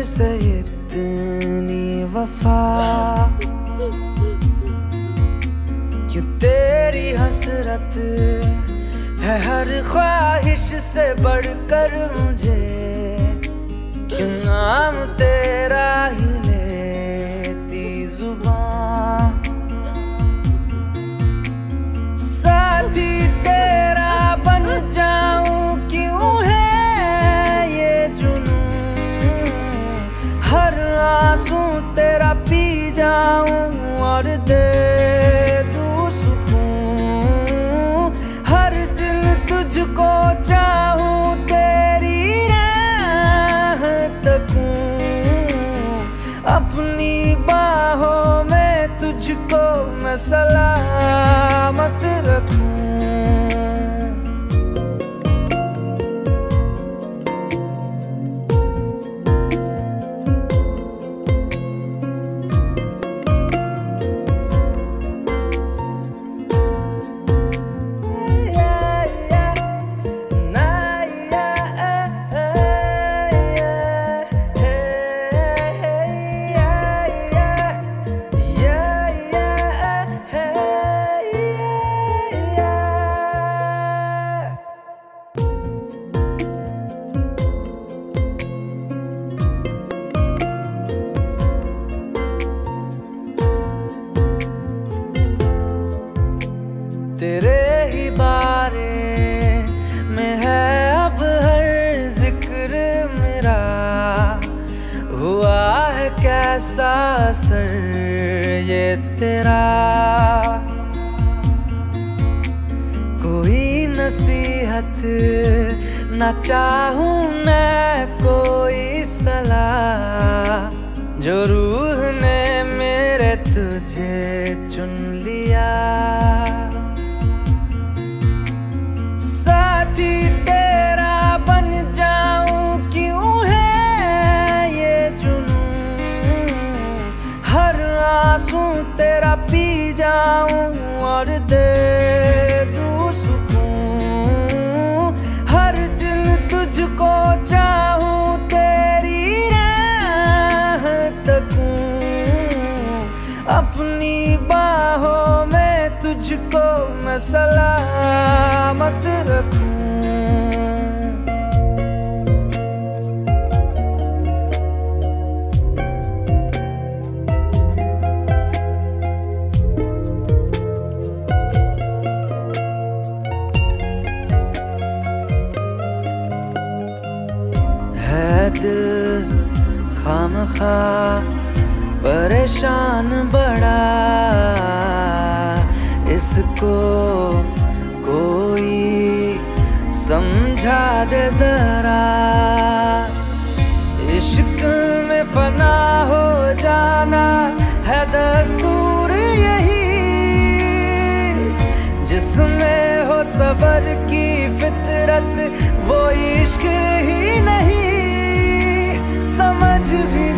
तुझसे इतनी वफा, क्यों तेरी हसरत है हर ख्वाहिश से बढ़कर मुझे, क्यों नाम तेरा ही लेती जुबान। साथी तेरा बन जाऊं क्यों है ये जुनून, हर आंसू तेरा पी जाऊं और दे दूं सुकून। हर दिन तुझको चाहूं, तेरी राह तकूं, अपनी बाहों में तुझको मैं सलामत रखूं। तेरे ही बारे में है अब हर जिक्र मेरा, हुआ है कैसा असर ये तेरा। कोई नसीहत न चाहूं मैं कोई सलाह, जो रूह ने मेरे तुझे चुन लिया। साथी तेरा बन जाऊं क्यों है ये जुनून, हर आंसू तेरा पी जाऊं और दे दूं सुकून। हर दिन तुझको चाहूं, तेरी राह तकूं, अपनी बाहों में तुझको मैं सलामत रखूं। है दिल खामखा परेशान बड़ा, इसको कोई समझा दे जरा। इश्क में फना हो जाना है दस्तूर यही, जिसमें हो सबर की फितरत वो इश्क ही नहीं। समझ भी